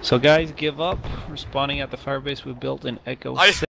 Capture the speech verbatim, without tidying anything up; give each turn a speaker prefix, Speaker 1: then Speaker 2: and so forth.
Speaker 1: So guys, give up. We're spawning at the firebase we built in Echo
Speaker 2: I
Speaker 1: six.